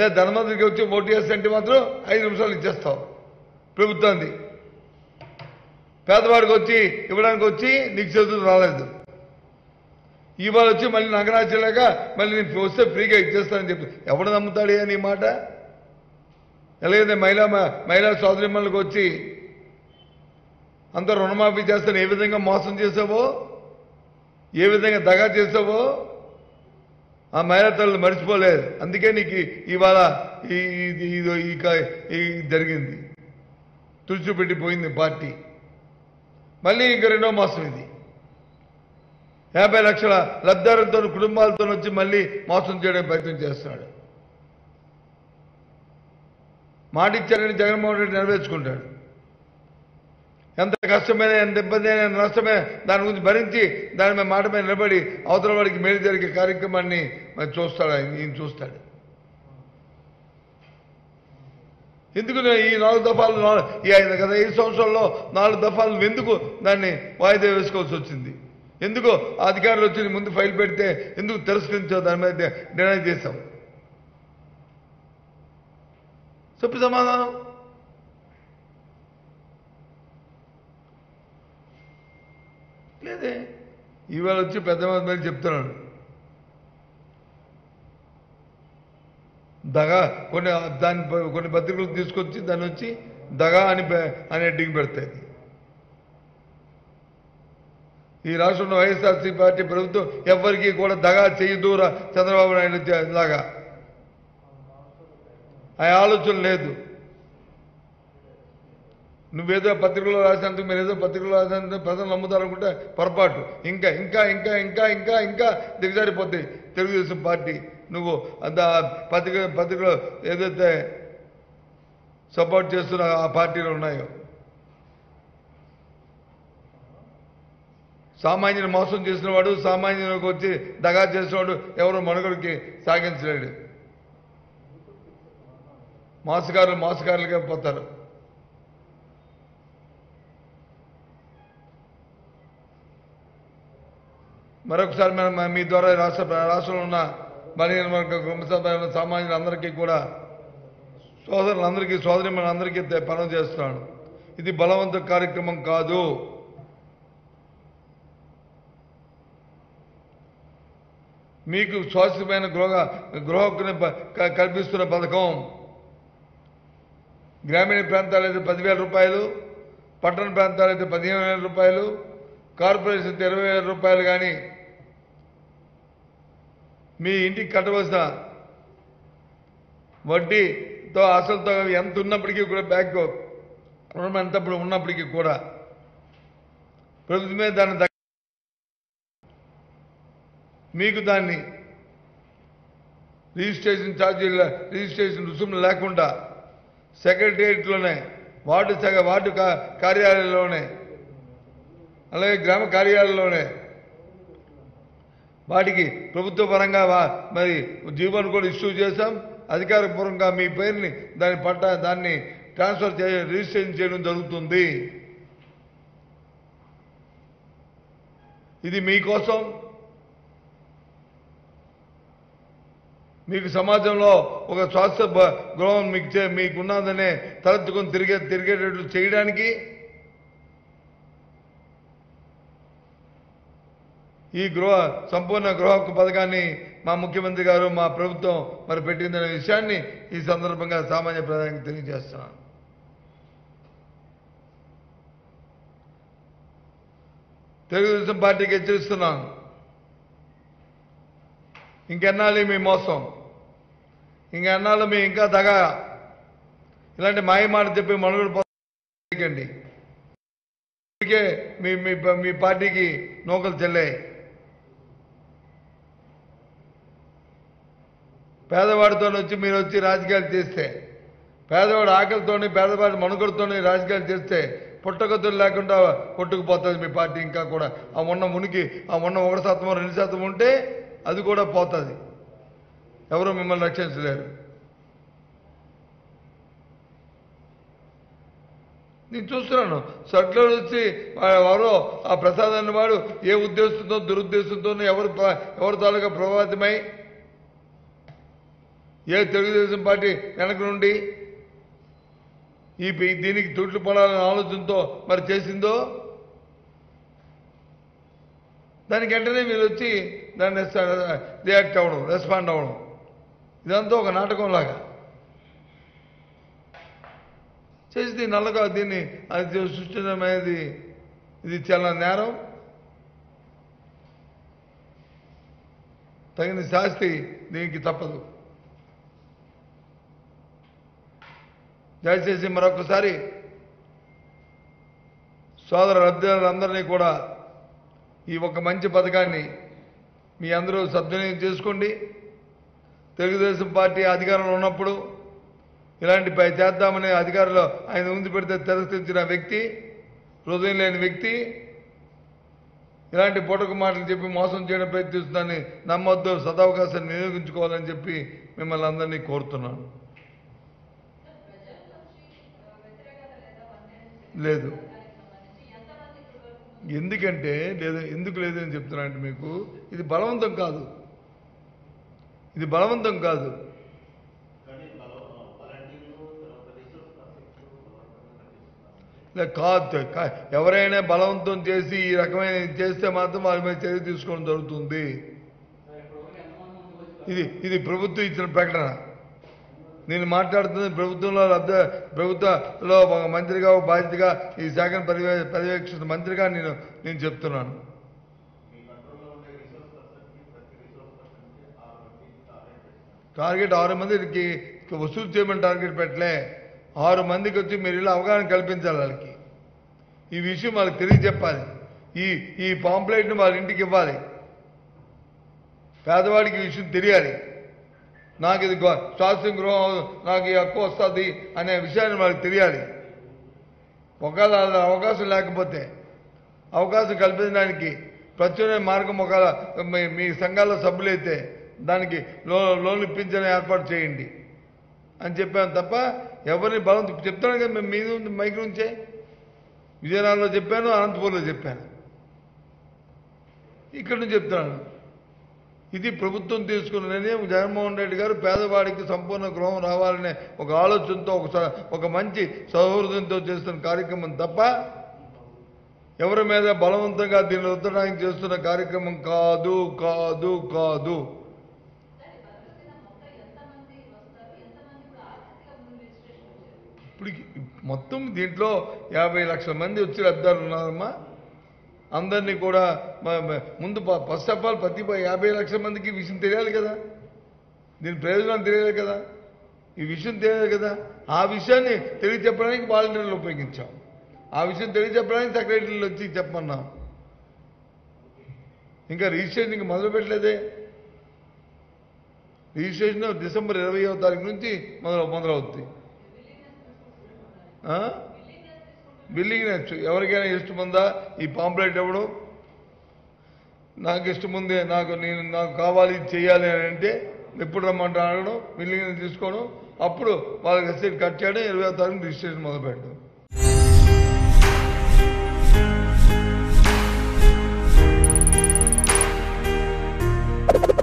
ధనవంతుడికి వచ్చి ఓటు చేస్తుంటే మాత్రం 5 నిమిషాలు ఇచ్చేస్తావు ప్రభుత్వాన్ని. పేదవాడికి వచ్చి ఇవ్వడానికి వచ్చి నీకు చేతులు రాలేదు. ఇవాళ వచ్చి మళ్ళీ నగరాచలేక మళ్ళీ నేను వస్తే ఫ్రీగా ఇచ్చేస్తానని చెప్పి ఎవడు నమ్ముతాడే నీ మాట? ఎలాగైతే మహిళా సోదరిమణులకు వచ్చి అంత రుణమాఫీ చేస్తాను ఏ విధంగా మోసం చేసావో, ఏ విధంగా దగా చేసావో ఆ మహిళా తల్లులు మర్చిపోలేదు. అందుకే నీకు ఇవాళ ఈ జరిగింది. తుడిచిపెట్టిపోయింది పార్టీ. మళ్ళీ ఇంక రెండో మోసం ఇది. 50 లక్షల లబ్ధిదారులతో కుటుంబాలతో వచ్చి మళ్ళీ మోసం చేయడానికి ప్రయత్నం చేస్తున్నాడు. మాట ఇచ్చారని జగన్మోహన్ రెడ్డి నెరవేర్చుకుంటాడు. ఎంత కష్టమైన, ఎంత ఇబ్బంది అయినా, నష్టమైన దాని గురించి భరించి దాని మీద మాట మీద నిలబడి అవతల వాడికి మేలు జరిగే కార్యక్రమాన్ని మరి చూస్తాడు. ఈయన చూస్తాడు. ఎందుకు ఈ 4 దఫాలు గత 5 సంవత్సరాల్లో 4 దఫాలు ఎందుకు దాన్ని వాయిదా వేసుకోవాల్సి వచ్చింది? ఎందుకు అధికారులు వచ్చి ముందు ఫైల్ పెడితే ఎందుకు తిరస్కరించావు? దాని మీద నిర్ణయం చేశాం. చెప్పు సమాధానం. లేదే. ఇవాళ వచ్చి పెద్ద మంది చెప్తున్నాడు. దగా కొన్ని పత్రికలు తీసుకొచ్చి దాన్ని వచ్చి దగా అని అడ్డింగ్ పెడతాయి. ఈ రాష్ట్రంలో వైఎస్ఆర్సీ పార్టీ ప్రభుత్వం ఎవరికి కూడా దగా చేయదు చంద్రబాబు నాయుడు లాగా ఆ ఆలోచన లేదు. నువ్వేదో పత్రికలో రాసినందుకు మీరేదో పత్రికలో రాసినందుకు ప్రజలు నమ్ముతారనుకుంటే పొరపాటు. ఇంకా ఇంకా ఇంకా ఇంకా ఇంకా ఇంకా దిగజారిపోతాయి తెలుగుదేశం పార్టీ. నువ్వు పత్రికలో ఏదైతే సపోర్ట్ చేస్తున్న ఆ పార్టీలు ఉన్నాయో. సామాన్యుని మోసం చేసిన వాడు, సామాన్యునికి వచ్చి దగా చేసిన వాడు ఎవరు మనుగడికి సాగించలేడు. మోసగారులుగా పోతారు. మరొకసారి మనం మీ ద్వారా రాష్ట్రంలో ఉన్న బలహీన వర్గ సామాన్యులందరికీ కూడా సోదరులందరికీ సోదరిమణులందరికీ పనులు చేస్తున్నాను. ఇది బలవంత కార్యక్రమం కాదు. మీకు శాశ్వతమైన గృహకుని కల్పిస్తున్న పథకం. గ్రామీణ ప్రాంతాలైతే 10,000 రూపాయలు, పట్టణ ప్రాంతాలైతే 15,000 రూపాయలు, కార్పొరేషన్ 20,000 రూపాయలు. కానీ మీ ఇంటికి కట్టవలసిన వడ్డీతో అసలుతో ఎంత ఉన్నప్పటికీ కూడా బ్యాంకు రుణం ఎంతప్పుడు ఉన్నప్పటికీ కూడా ప్రభుత్వమే దాన్ని మీకు దాన్ని రిజిస్ట్రేషన్ రుసుములు లేకుండా సెక్రటేరియట్లోనే వార్డు కార్యాలయంలోనే అలాగే గ్రామ కార్యాలయంలోనే వాటికి ప్రభుత్వ పరంగా మరి జీవోను కూడా ఇష్యూ చేశాం. అధికారపూర్వకంగా మీ పేరుని దాన్ని ట్రాన్స్ఫర్ రిజిస్ట్రేషన్ చేయడం జరుగుతుంది. ఇది మీకోసం. మీకు సమాజంలో ఒక స్వాస్థ్య గృహం మీకున్నదనే తలెత్తుకొని తిరిగేటట్లు చేయడానికి ఈ సంపూర్ణ గృహ హక్కు పథకాన్ని మా ముఖ్యమంత్రి గారు మా ప్రభుత్వం మరి పెట్టిందనే విషయాన్ని ఈ సందర్భంగా సామాన్య ప్రజానికి తెలియజేస్తున్నాను. తెలుగుదేశం పార్టీకి హెచ్చరిస్తున్నాను. ఇంకెన్నాళ్ళు మీ మోసం, ఇంకెన్నాళ్ళు మీ ఇంకా దగా, ఇలాంటి మాయ మాట చెప్పి మనుగడ పోకండి. ఇప్పటికే మీ పార్టీకి నూకలు చెల్లాయి. పేదవాడితో వచ్చి మీరు వచ్చి రాజకీయాలు చేస్తే, పేదవాడు ఆకలితోని పేదవాడి మనుగడతోని రాజకీయాలు చేస్తే పుట్టగతులు లేకుండా కొట్టుకుపోతుంది మీ పార్టీ. ఇంకా కూడా ఆ ఉన్న 1% 2% ఉంటే అది కూడా పోతుంది. ఎవరు మిమ్మల్ని రక్షించలేరు. నేను చూస్తున్నాను సట్లో వచ్చి ఎవరో ఆ ప్రసాద్ అన్నవాడు ఏ ఉద్దేశంతో దురుద్దేశంతో ఎవరు తాలూకా ప్రభావితమై ఏ తెలుగుదేశం పార్టీ వెనక నుండి దీనికి తొట్లు పడాలనే ఆలోచనతో మరి చేసిందో దానికి వెంటనే మీరు వచ్చి దాన్ని రియాక్ట్ అవ్వడం, రెస్పాండ్ అవ్వడం, ఇదంతా ఒక నాటకంలాగా చేసి నల్లగా దీన్ని అది సృష్టించడం అనేది ఇది చాలా నేరం. తగిన శాస్తి దీనికి తప్పదు. దయచేసి మరొకసారి సోదర లబ్ధిదారులందరినీ కూడా ఈ ఒక మంచి పథకాన్ని మీ అందరూ సద్వినియోగం చేసుకోండి. తెలుగుదేశం పార్టీ అధికారంలో ఉన్నప్పుడు ఇలాంటి చేద్దామనే అధికారంలో ఆయన ముందు పెడితే తిరస్కరించిన వ్యక్తి, హృదయం లేని వ్యక్తి, ఇలాంటి పూటకు మాటలు చెప్పి మోసం చేయడం ప్రయత్నిస్తుందని నమ్మొద్దు. సదవకాశాన్ని వినియోగించుకోవాలని చెప్పి మిమ్మల్ని అందరినీ కోరుతున్నాను. లేదు, ఎందుకంటే ఎందుకు లేదని చెప్తున్నా అంటే మీకు ఇది బలవంతం కాదు, ఇది బలవంతం కాదు. కాదు, ఎవరైనా బలవంతం చేసి ఈ రకమైన చేస్తే మాత్రం వాళ్ళ మీద చర్య తీసుకోవడం జరుగుతుంది. ఇది ప్రభుత్వం ఇచ్చిన ప్రకటన. నేను మాట్లాడుతుంది ప్రభుత్వంలో ఒక మంత్రిగా, ఒక బాధ్యతగా, ఈ శాఖను పర్యవేక్షిస్తున్న మంత్రిగా నేను చెప్తున్నాను. టార్గెట్ 6 మందికి వసూలు చేయమని టార్గెట్ పెట్టలే. 6 మందికి వచ్చి మీరు ఇలా అవగాహన కల్పించాలి. వాళ్ళకి ఈ విషయం వాళ్ళకి తెలియజెప్పాలి. ఈ పాంప్లెట్ను వాళ్ళ ఇంటికి ఇవ్వాలి. పేదవాడికి ఈ విషయం తెలియాలి. నాకు ఇది శాస్త్రం గృహం, నాకు ఈ హక్కు వస్తుంది అనే విషయాన్ని వాళ్ళకి తెలియాలి. ఒకవేళ అవకాశం లేకపోతే అవకాశం కల్పించడానికి ప్రత్యామ్నాయ మార్గం ఒకవేళ మీ సంఘాల సభ్యులైతే దానికి లోన్ ఇప్పించని ఏర్పాటు చేయండి అని చెప్పాను తప్ప ఎవరిని బలవంతం చెప్తాను కదా. మేము మీద మైక్ నుంచే విజయనగరంలో చెప్పాను, అనంతపూర్లో చెప్పాను, ఇక్కడి నుంచి చెప్తున్నాను. ఇది ప్రభుత్వం తీసుకున్న నిర్ణయం. జగన్మోహన్ రెడ్డి గారు పేదవాడికి సంపూర్ణ గృహం రావాలనే ఒక ఆలోచనతో ఒక మంచి సౌహృదంతో చేస్తున్న కార్యక్రమం తప్ప ఎవరి మీద బలవంతంగా దీన్ని రుద్దడానికి చేస్తున్న కార్యక్రమం కాదు కాదు కాదు. ఇప్పుడు మొత్తం దీంట్లో 50 లక్షల మంది వచ్చి లబ్ధిదారులు ఉన్నారమ్మా. అందరినీ కూడా ముందు ఫస్ట్ ఆఫ్ ఆల్ ప్రతి 50 లక్షల మందికి విషయం తెలియాలి కదా, దీని ప్రయోజనాలు తెలియాలి కదా, ఈ విషయం తెలియాలి కదా. ఆ విషయాన్ని తెలియచెప్పడానికి వాలంటీర్లు ఉపయోగించాం. ఆ విషయం తెలియచెప్పడానికి సెక్రటరీలు వచ్చి చెప్పమన్నాం. ఇంకా రిజిస్ట్రేషన్ ఇంకా మొదలు పెట్టలేదే. రిజిస్ట్రేషన్ డిసెంబర్ 20వ తారీఖు నుంచి మొదలవుతుంది. బిల్లింగ్ ఎవరికైనా ఇష్టం ఉందా ఈ పాంప్లెట్ ఇవ్వడం? నాకు ఇష్టం ఉంది, నాకు కావాలి చేయాలి అని అంటే ఎప్పుడు రమ్మంటే అడగడం, బిల్లింగ్ తీసుకోవడం, అప్పుడు వాళ్ళకి రసీదు కట్ చేయడం, 20వ తారీఖు రిజిస్ట్రేషన్ మొదలు పెట్టడం.